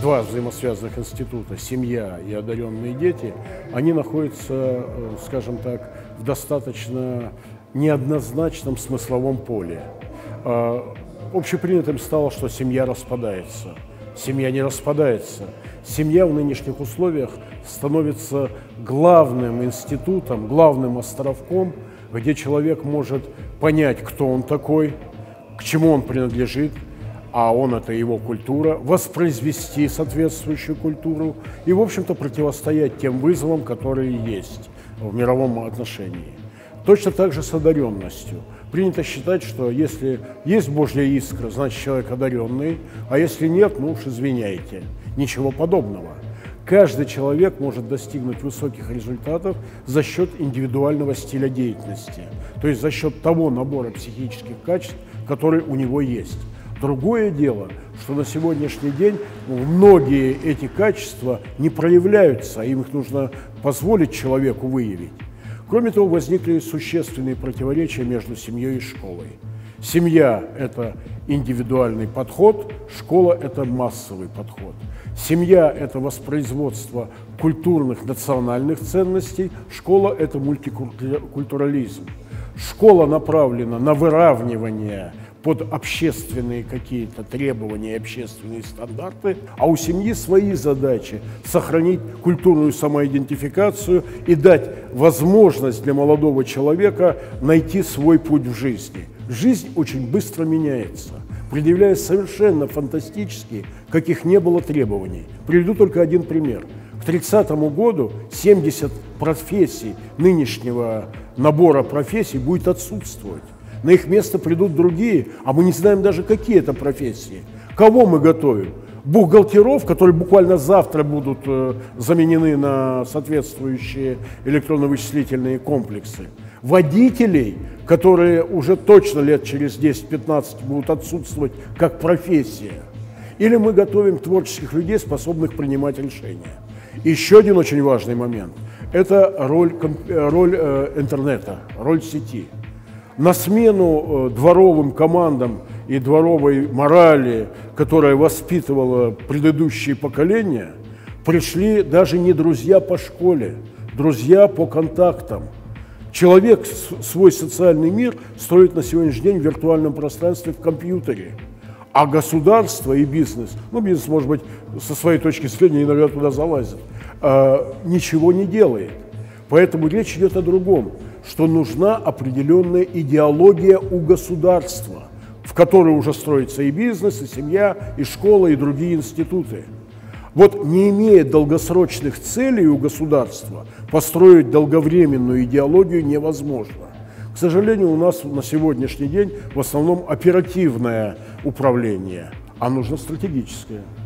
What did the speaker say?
два взаимосвязанных института, семья и одаренные дети, они находятся, скажем так, в достаточно неоднозначном смысловом поле. Общепринятым стало, что семья распадается. Семья не распадается. Семья в нынешних условиях становится главным институтом, главным островком, где человек может понять, кто он такой, к чему он принадлежит, а он – это его культура, воспроизвести соответствующую культуру и, в общем-то, противостоять тем вызовам, которые есть в мировом отношении. Точно так же с одаренностью. Принято считать, что если есть Божья искра, значит человек одаренный, а если нет, ну уж извиняйте. Ничего подобного. Каждый человек может достигнуть высоких результатов за счет индивидуального стиля деятельности, то есть за счет того набора психических качеств, которые у него есть. Другое дело, что на сегодняшний день многие эти качества не проявляются, им их нужно позволить человеку выявить. Кроме того, возникли существенные противоречия между семьей и школой. Семья – это индивидуальный подход, школа – это массовый подход. Семья – это воспроизводство культурных, национальных ценностей, школа – это мультикультурализм. Школа направлена на выравнивание под общественные какие-то требования, общественные стандарты, а у семьи свои задачи – сохранить культурную самоидентификацию и дать возможность для молодого человека найти свой путь в жизни. Жизнь очень быстро меняется, предъявляя совершенно фантастические, каких не было требований. Приведу только один пример. К 30 году 70 профессий нынешнего набора профессий будет отсутствовать. На их место придут другие, а мы не знаем даже, какие это профессии. Кого мы готовим? Бухгалтеров, которые буквально завтра будут заменены на соответствующие электронно-вычислительные комплексы. Водителей, которые уже точно лет через 10-15 будут отсутствовать как профессия. Или мы готовим творческих людей, способных принимать решения. Еще один очень важный момент – это роль интернета, роль сети. На смену дворовым командам и дворовой морали, которая воспитывала предыдущие поколения, пришли даже не друзья по школе, друзья по контактам. Человек свой социальный мир строит на сегодняшний день в виртуальном пространстве в компьютере. А государство и бизнес, ну бизнес, может быть, со своей точки зрения иногда туда залазит, ничего не делает. Поэтому речь идет о другом, что нужна определенная идеология у государства, в которой уже строится и бизнес, и семья, и школа, и другие институты. Вот не имея долгосрочных целей у государства, построить долговременную идеологию невозможно. К сожалению, у нас на сегодняшний день в основном оперативное управление, а нужно стратегическое.